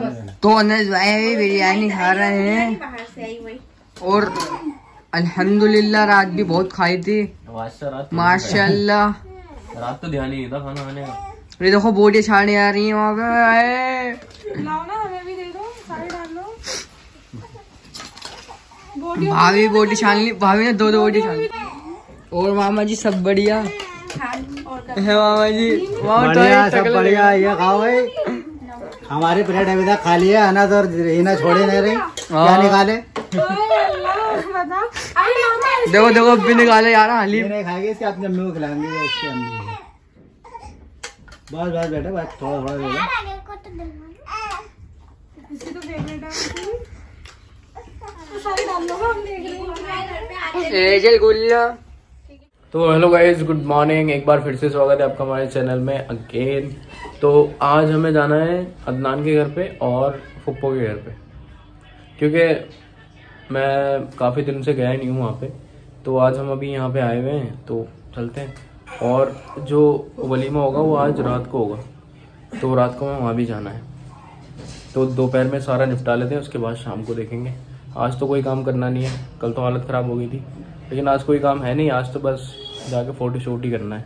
तो अनस भाई बिरयानी खा रहे हैं बाहर से आई वही। और अल्हम्दुलिल्लाह रात भी बहुत खाई थी माशाल्लाह। रात तो ध्यान ही नहीं था खाना खाने का। ये देखो बोटियां छाड़ने आ रही है वहाँ पे। लाओ ना हमें भी दे दो, सारे डाल लो। भाभी बोटी छान ली, भाभी ने 2 बोटी छान ली। और मामा जी सब बढ़िया है मामा जी? बढ़िया सब बढ़िया। ये खाओ भाई, हमारी प्लेट अभी तक खाली है अनस और रीना छोड़े नहीं रही। क्या निकाले? देखो देखो अभी निकाले यार। हलीम नहीं खाएगी, इसके अपनी अम्मी को खिलाएंगे। इसकी अम्मी बस बस बेटा बस थोड़ा थोड़ा दे दो। तो हेलो गाइस, गुड मॉर्निंग। एक बार फिर से स्वागत है आपका हमारे चैनल में अगेन। तो आज हमें जाना है अदनान के घर पे और फुप्पो के घर पे, क्योंकि मैं काफ़ी दिन से गया ही नहीं हूँ वहाँ पे। तो आज हम अभी यहाँ पे आए हुए हैं, तो चलते हैं। और जो वलीमा होगा वो आज रात को होगा, तो रात को हमें वहाँ भी जाना है। तो दोपहर में सारा निपटा लेते हैं, उसके बाद शाम को देखेंगे। आज तो कोई काम करना नहीं है, कल तो हालत ख़राब हो गई थी, लेकिन आज कोई काम है नहीं। आज तो बस जाके फोटो शूट ही करना है।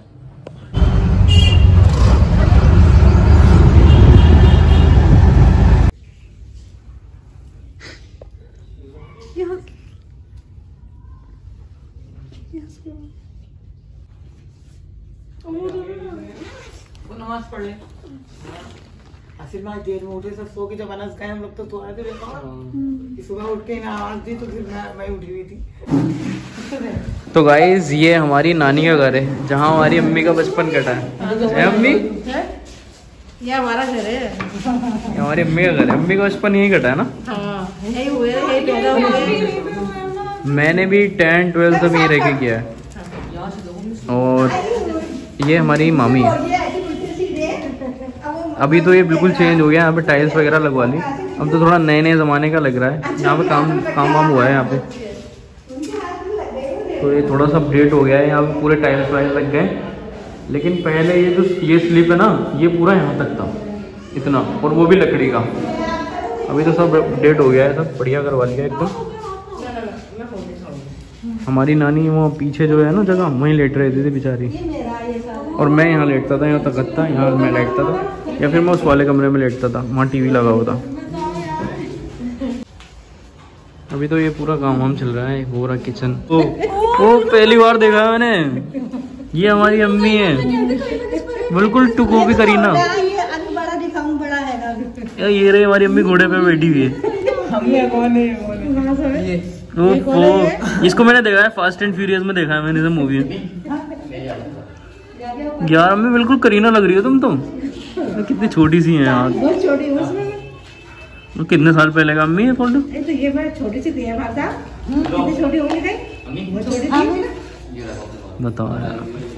नमाज पढ़ ले। असल में देर में उठे सब सो के, जब अनस गए हम लोग तो थोड़ा देर सुबह उठ के आवाज दी तो फिर मैं उठी हुई थी। तो गाइज ये हमारी नानी का घर है, जहाँ हमारी अम्मी का बचपन कटा है। अम्मी ये हमारा घर है, ये हमारी अम्मी का घर है। अम्मी का बचपन यही कटा है ना? हाँ यही हुए, यही पैदा हुए। मैंने भी 10th 12th सब यही रह के किया है। और ये हमारी मामी है। अभी तो ये बिल्कुल चेंज हो गया, यहाँ पे टाइल्स वगैरह लगवा ली। अब तो थोड़ा नए नए ज़माने का लग रहा है। यहाँ पे काम वाम हुआ है यहाँ पे, तो ये थोड़ा सा अपडेट हो गया है। यहाँ पे पूरे टाइल्स वाइल्स लग गए। लेकिन पहले ये स्लिप है ना, ये पूरा यहाँ तक था इतना, और वो भी लकड़ी का। अभी तो सब अपडेट हो गया है, सब बढ़िया करवा लिया एकदम। हमारी नानी वो पीछे जो है ना जगह, वहीं लेट रहती थी बेचारी, और मैं यहाँ लेटता था। यहाँ तक था, यहाँ मैं लेटता था, या फिर मैं उस वाले कमरे में लेटता था, वहाँ टीवी लगा हुआ था। अभी तो ये पूरा काम वाम चल रहा है, पूरा किचन। ओ पहली बार देखा है मैंने। ये हमारी अम्मी है, बिल्कुल टुकू भी करीना। ये रही हमारी अम्मी, घोड़े पे बैठी हुई है। इसको मैंने देखा है फास्ट एंड फ्यूरियस में, देखा है मैंने सब मूवी में। यार अम्मी बिल्कुल करीना लग रही हो तुम तो। कितनी छोटी सी है यार, बहुत छोटी उसमें। कितने साल पहले का अम्मी ये फोटो? तो ये मैं छोटी सी थी भाई साहब, कितनी छोटी होगी गई, वो छोटी थी। बताओ यार।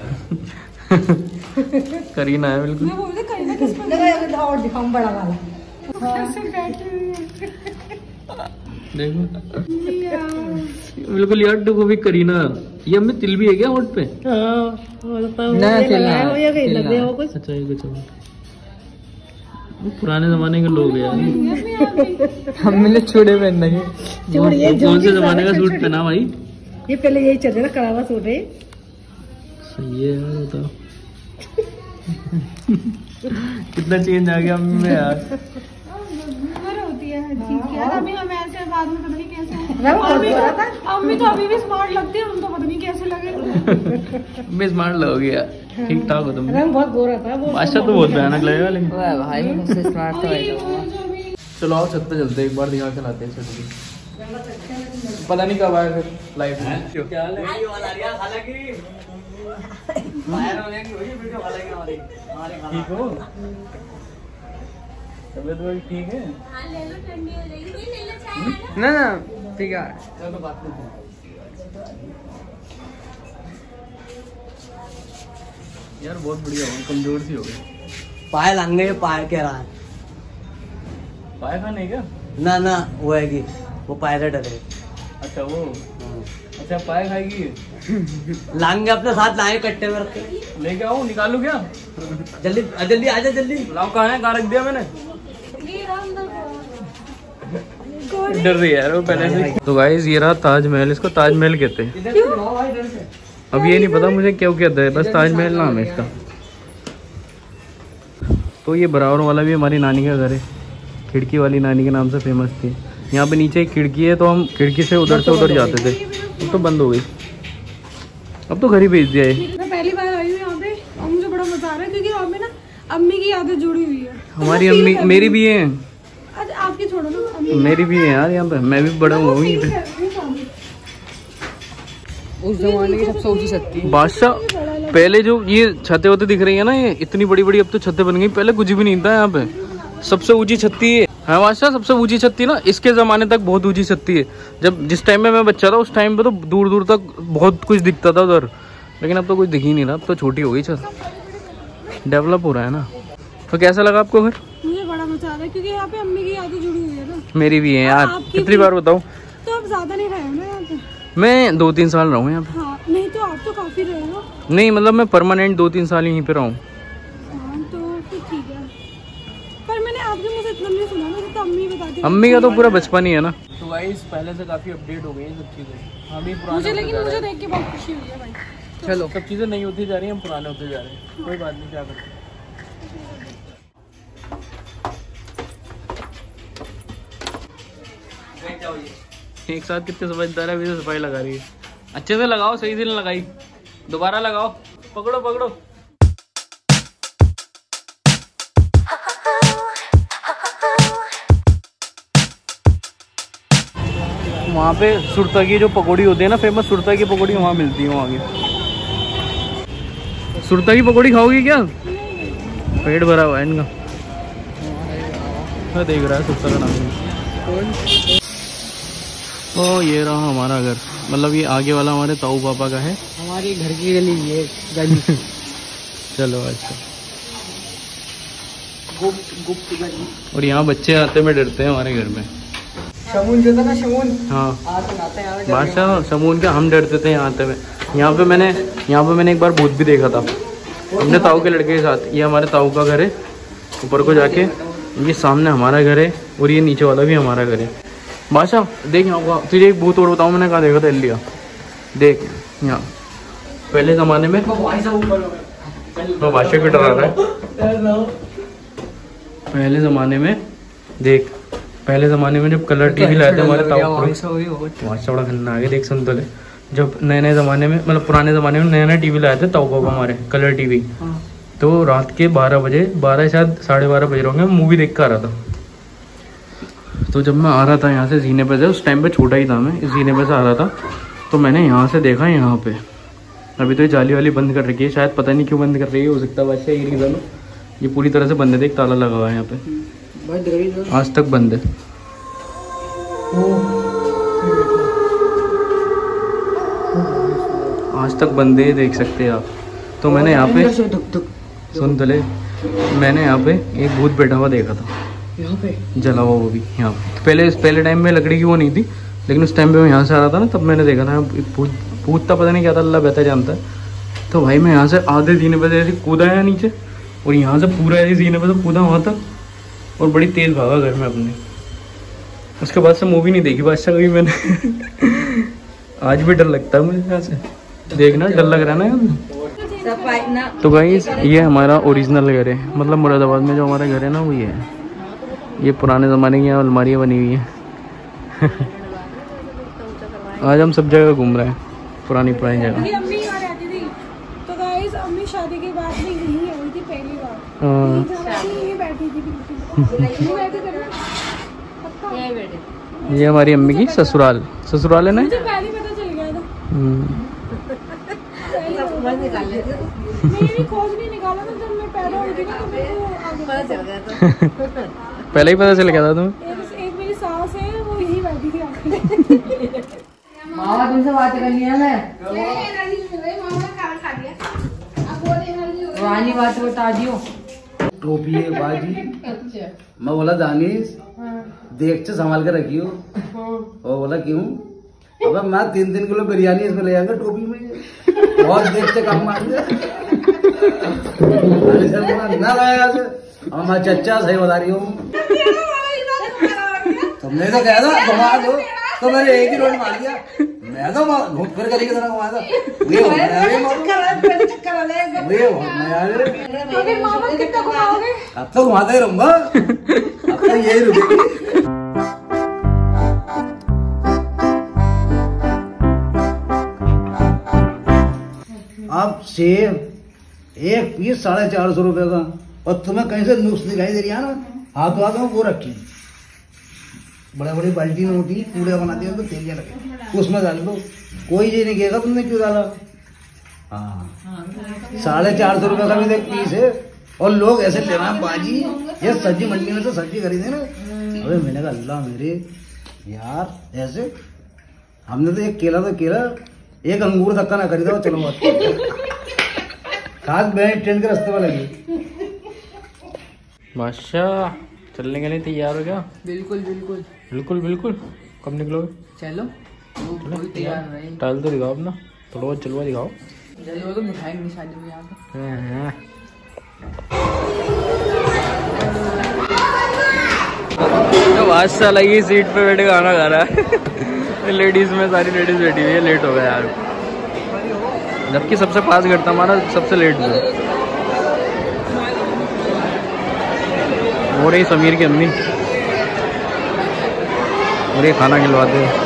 करीना है बिल्कुल। मैं बोलते करीना किस पर देखो, और दिखाऊं बड़ा वाला कैसे बैठी हुई है। देखो बिल्कुल यार, टुकू भी करीना। ये अम्मी तिल भी है क्या होठ पे? हां अच्छा ये कुछ पुराने जमाने के लोग यार। हमने चूड़े पहन रखे। कौन से जमाने का सूट पहना भाई? ये पहले यही चल रहा करावा सूट है। सही है यार, बताओ। कितना चेंज आ गया अम्मी में यार। होती है यार, अभी हम ऐसे बाद में पता नहीं कैसे। अम्मी तो अभी भी स्मार्ट लगती है, हम तो पता नहीं कैसे लगे। अम्मी स्मार्ट लगोगी यार, ठीक ठाक हो तुम। रंग बहुत गोरा था वो। बादशाह तो बहुत भयानक लगेगा, लेकिन भाई मुझसे स्मार्ट तो है। चलो आओ छत पे चलते हैं, एक बार दिखा के लाते हैं छत की। पता नहीं कब आए फिर लाइफ में। क्या हाल है? ठीक हो? तबीयत वही ठीक है? ना ना ठीक है। चलो बात करते हैं यार। बहुत बढ़िया हो, कमजोर सी हो गई। पाए लंगे पाए के रहा पाए खाने क्या? ना ना वो है कि वो पायलट है। अच्छा वो, अच्छा पाए खाएगी। लाएंगे अपने साथ, लाए कट्टे में रख के लेके आओ, निकालू क्या? जल्दी जल्दी आजा जल्दी। लाओ, कहाँ है? कहाँ रख दिया मैंने? डर रही है यार वो पहले से। तो गाइस ये रहा ताजमहल, इसको ताजमहल कहते हैं। अब ये नहीं पता मुझे क्यों कहते हैं, बस ताजमहल नाम है इसका। तो ये बराबर वाला भी हमारी नानी का घर है, खिड़की वाली नानी के नाम से फेमस थी। यहाँ पे नीचे एक खिड़की है, तो हम खिड़की से उधर जाते थे। अब तो बंद हो गई, अब तो घर ही भेज दिया है। मैं पहली बार आई हूँ यहाँ पे और मुझे बड़ा मजा आ रहा है, क्योंकि यहाँ पे ना अम्मी की यादें जुड़ी हुई है। हमारी अम्मी, मेरी भी है। अच्छा आपकी छोड़ो ना, मेरी भी है यार यहाँ पे, मैं भी बड़ा हुआ हूँ यहीं पे। उस जमाने की सबसे ऊंची छत थी बादशाह। पहले जो ये छतें होते दिख रही है ना, ये इतनी बड़ी बड़ी अब तो छतें बन गई, पहले कुछ भी नहीं था यहाँ पे। सबसे ऊंची छत थी ये, हाँ बादशाह, सबसे ऊंची छत थी ना। इसके जमाने तक बहुत ऊंची छत थी। जब जिस टाइम में मैं बच्चा था उस टाइम पे तो दूर दूर तक बहुत कुछ दिखता था उधर, लेकिन अब तो कुछ दिख ही नहीं रहा। अब तो छोटी हो गई छत, डेवलप हो रहा है ना। तो कैसा लगा आपको घर? मुझे बड़ा मजा आ रहा है, क्योंकि यहाँ पे अम्मी की यादें जुड़ी हुई है ना। मेरी भी है यार, कितनी बार बताऊँ। तो आप ज्यादा नहीं रहे हो ना यहाँ पे? मैं 2-3 साल रहा हूँ यहाँ पे। हाँ, नहीं तो आप तो काफी रहे हो। नहीं मतलब मैं परमानेंट 2-3 साल यहीं पे रहा हूँ। तो फिर ठीक है, पर मैंने आपके मुझे इतना नहीं सुना ना, तो अम्मी बताती। अम्मी का तो पूरा बचपन ही है ना। तो गाइस पहले से काफी अपडेट हो गई हैं सब चीजें। हम ही पुराने लेकिन मुझे देख के बहुत खुशी हुई है भाई। चलो सब चीजें नहीं होती जा रही हैं, हम पुराने होते जा रहे हैं। कोई बात नहीं, क्या करते। एक साथ कितने समझदार है, अभी से सफाई लगा रही है। अच्छे से लगाओ, सही से लगाई, दोबारा लगाओ, पकड़ो पकड़ो। वहाँ पे सुरता की जो पकौड़ी होती है ना, फेमस सुरता की पकौड़ी वहाँ मिलती है। वहाँ की सुरता की पकौड़ी खाओगी क्या? पेट भरा हुआ है इनका। मैं देख रहा है सुरता का नाम। ओ ये रहा हमारा घर, मतलब ये आगे वाला हमारे ताऊ पापा का है। हमारी घर की गली है गली। चलो अच्छा। गुप्त गली। और यहाँ बच्चे आते में डरते हैं हमारे घर में। शमून जो था ना, शमून। हाँ आता है बादशाह, शमून के हम डरते थे यहाँ आते में। यहाँ पे मैंने एक बार भूत भी देखा था अपने ताऊ के लड़के के साथ। ये हमारे ताऊ का घर है, ऊपर को जाके ये सामने हमारा घर है, और ये नीचे वाला भी हमारा घर है। बादशाह देख यहाँ, तुझे एक भूत और बताऊँ मैंने कहा देखा था लिया। देख यहाँ पहले ज़माने में, तो बादशाह भी डरा रहा है। पहले ज़माने में देख, पहले ज़माने में जब कलर टीवी लाए थे हमारे ताऊ, बादशाह बड़ा खन्ना आगे देख सुन तो ले। जब नए ज़माने में, मतलब पुराने ज़माने में नया टीवी लाए थे ताऊ पापा हमारे, कलर टीवी। तो रात के 12 बजे, 12 शायद 12:30 बज रहे होंगे, मूवी देख कर आ रहा था। तो जब मैं आ रहा था यहाँ से जीने पे से, उस टाइम पे छोटा ही था मैं, इस जीने पे से आ रहा था, तो मैंने यहाँ से देखा यहाँ पे। अभी तो ये जाली वाली बंद कर रखी है, शायद पता नहीं क्यों बंद कर रही है, हो सकता है वैसे ही रीज़न। ये पूरी तरह से बंद है, देख ताला लगा हुआ है यहाँ पे, आज तक बंद है। आज तक बंद है, देख सकते हैं आप। तो मैंने यहाँ पे सुन तो ले, मैंने यहाँ पे एक भूत बैठा हुआ देखा था यहाँ पे, जला हुआ वो भी यहाँ पे। पहले टाइम में लकड़ी की वो नहीं थी, लेकिन उस टाइम पे मैं यहाँ से आ रहा था ना, तब मैंने देखा था भूत था, पता नहीं क्या था, अल्लाह बेहतर जानता है। तो भाई मैं यहाँ से आधे जीने पे से ऐसे कूदा है नीचे, और यहाँ से पूरा ऐसे जीने पे से कूदा वहाँ तक, और बड़ी तेज़ भागा घर में अपने। उसके बाद से मूवी नहीं देखी बादशाह कभी मैंने। आज भी डर लगता है मुझे यहाँ से देखना, डर लग रहा है ना यहाँ। तो गाइस ये हमारा ओरिजिनल घर है, मतलब मुरादाबाद में जो हमारा घर है ना वो ये है। ये पुराने ज़माने की यहाँ अलमारियाँ बनी हुई हैं। आज हम सब जगह घूम रहे हैं, पुरानी जगह। अम्मी यहाँ रहती थी, तो गाइस अम्मी शादी के बाद में यहीं आई थी पहली बार। यहीं बैठी थी, ये हमारी अम्मी की ससुराल है ना। मुझे पहले पता चल गया था। मेरी खोज नहीं निकाला था, जब मैं पैदा हुई थी ना तो मेरे को पता चल गया था। पहले ही पता चल गया था तुम्हें। एक मेरी सास है, वो यही बैठी थी आके। मामा तुमसे बात करनी है मैं। पुरानी बात बता दियो। टोपी है बाजी। मैं बोला दानिश देख से संभाल के रखियो। और बोला क्यों? अब मैं 3 किलो बिरयानी इसमें ले जाऊंगा टोपी में, बहुत देख से काम मार ना लाया। और मैं चच्चा सही बता रही हूँ। तुमने तो कहा था घुमा दो, तो मैंने एक ही रोड मार दिया। मैं तो घूम फिर गली की तरह घुमा था। अब तो घुमाता ही रहूंगा, अब तो यही रुकेगी। अब सेब एक पीस 450 रुपए का, और तुम्हें कहीं से नुक्स दिखाई दे रही है ना, हाथों हाथ में वो रखी बड़े बड़ी बाल्टी में होती, पूड़े बनाती है तो तेलियां लगे, उसमें डाल दो, कोई ये नहीं कहेगा तुमने क्यों डाला। हाँ 450 रुपए का भी एक पीस है, और लोग ऐसे ले रहे हैं बाजी, ये सब्जी मंडी में तो सब्जी खरीदे ना। अरे मैंने कहा अल्लाह मेरे यार, ऐसे हमने तो एक केला एक अंगूर धक्का ना खरीदा, चलो खास बैंक ट्रेन के रास्ते पर लगी। माशाल्लाह, चलने के लिए तैयार हो गया? बिल्कुल बिल्कुल बिल्कुल बिल्कुल। कब निकलोगे? चलो, कोई तैयार नहीं। टाइल तो दिखाओ अपना, थोड़ा बहुत चलवा दिखाओ। जल्दी तो दिखाएंगे निशानी में यहाँ पे। तो बादशाह लगी सीट पे बैठे खाना खा रहा है। लेडीज में सारी लेडीज बैठी हुई है, लेट हो गया यार, जबकि सबसे पास घर था हमारा, सबसे लेट हुआ। हो रही समीर की अम्मी, और ये खाना खिलवाते हैं।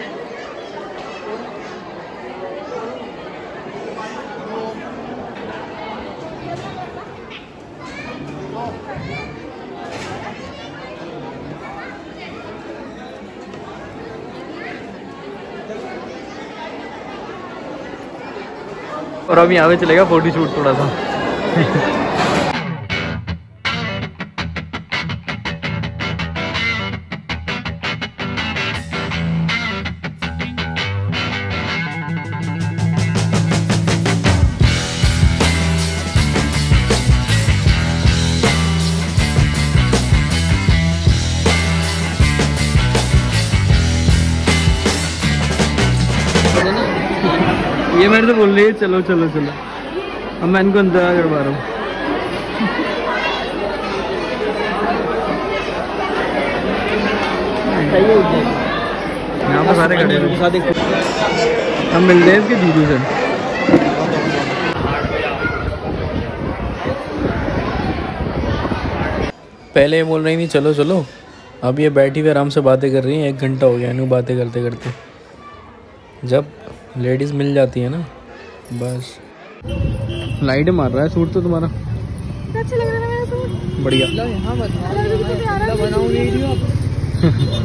और अभी यहाँ पे चलेगा फोटो शूट थोड़ा सा। ये मेरे से बोल रही है चलो चलो चलो, अब मैं इनको इंतजार करवा रहा हूँ। यहाँ पर सारे खड़े हैं, हम मिलते हैं इसके दीदी से। पहले ये बोल रही थी चलो चलो, अब ये बैठी हुई आराम से बातें कर रही हैं। 1 घंटा हो गया इन्हें बातें करते करते। जब लेडीज़ मिल जाती है ना, बस। लाइट मार रहा है सूट तो तुम्हारा, अच्छा लग रहा है मेरा सूट, बढ़िया। यहाँ बनाओ वीडियो।